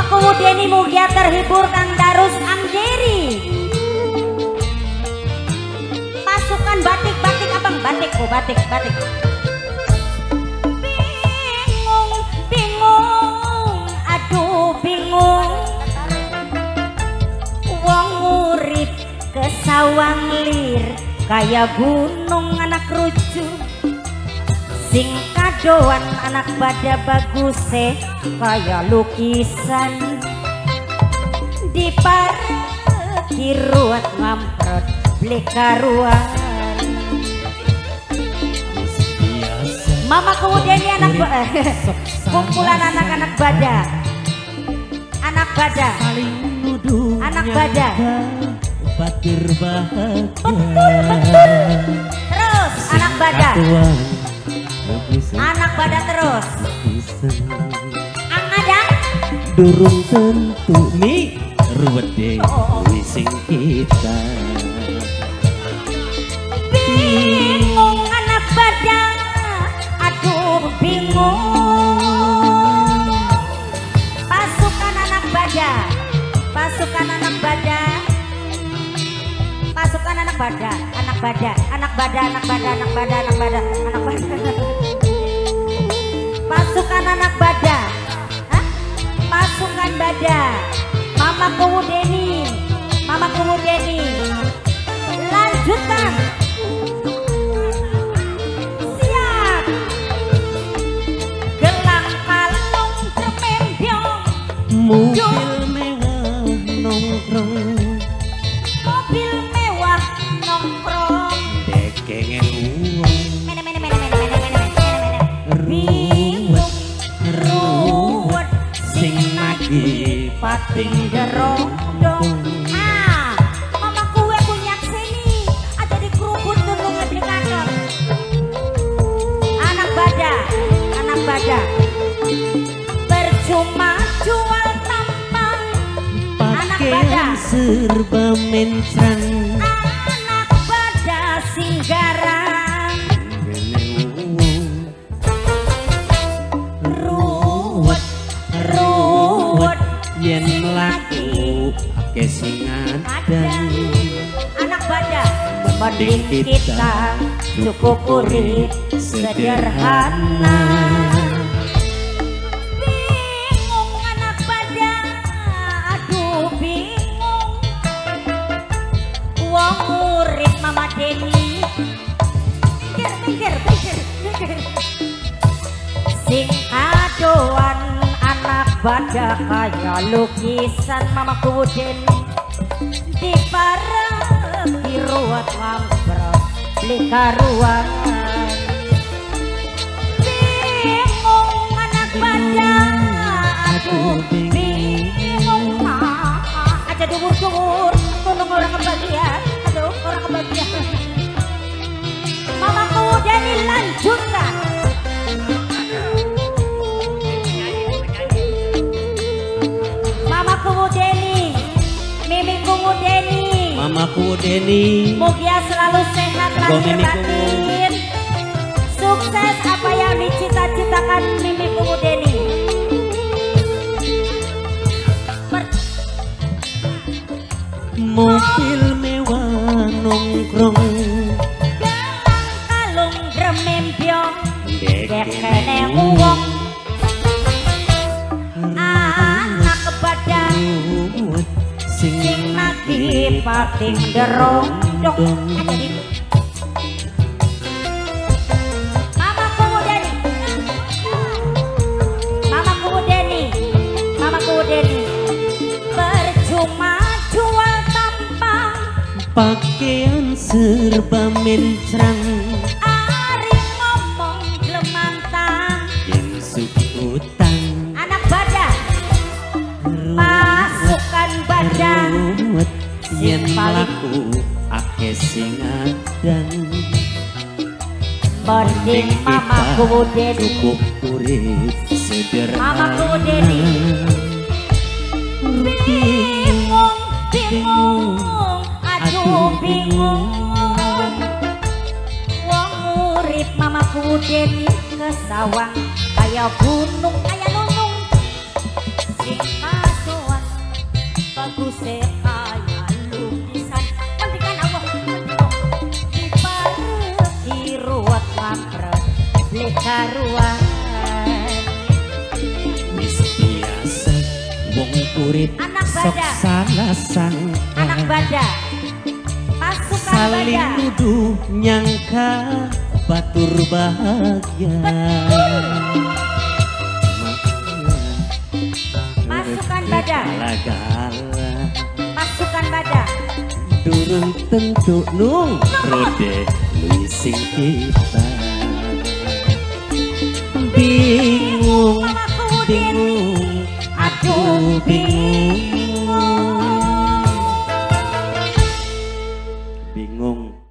Mamaku Deni mugia terhibur Kang Darus Amjeri. Pasukan batik abang, batik bingung aduh bingung wong urip kesawang lir kaya gunung anak rujuk sing kadoan anak bada bagus kaya lukisan di parkir ruat ngamprot beli karuan. Mama kemudian ini kumpulan anak-anak bada, anak bada, betul. Terus anak bada terus. Angadang durung tentu mi ruwet deh sing kita. Bingung anak bada, aduh bingung. Pasukan anak bada, pasukan anak bada, pasukan bada. Mama Deni, lanjutkan. Siap. Gelang kalung cemembyong, mobil mewah nongkrong, dekengen uang, ruwet sing nagih pating gerong dong. Mama kue punya sini aja di kerubut turun di kantor. Anak bada percuma jual tampang. Anak bada serba mencang, anak bada singgaran ruwet yen laku ake singadang. anak bada mending kita cukup urip sederhana. Bingung anak bada, aduh bingung wong urip Mama Deni. Pinggir sing adoan anak bada kaya lukisan. Mamaku Deni di parkir ruat ngamprot beli karuan. Bingung anak bada, aduh bingung. Aja dubur-dubur tolong orang kebagian, aduh orang kebagian. Mamaku Deni lanjutkan. Mamaku Deni mugia selalu sehat lahir batin, sukses apa yang dicita-citakan Mimiku Deni. mobil mewah nongkrong, gelang kalung gremembyong, dekene uwong, anak bada sing nagih pating gerong dong. Mamaku Deni percuma jual tampang, pakaian serba mencang, ari ngomong glemantang. yen utang Anak bada, pasukan bada ruwet yen laku ake singadang. mending Mamaku Deni cukup urip sederhana. Mamaku Deni bingung aduh bingung wong urip Mamaku Deni kesawang kaya gunung kaya nunung sing karuan. Wis biasa wong urip Anak sok bada. salah sangka. Anak bada, pasukan Saling bada. nuduh nyangka batur bahagia. Pasukan bada. Gala-gala Pasukan bada. durung tentu nung rode luising kita. Bingung, bingung, aduh bingung. Bingung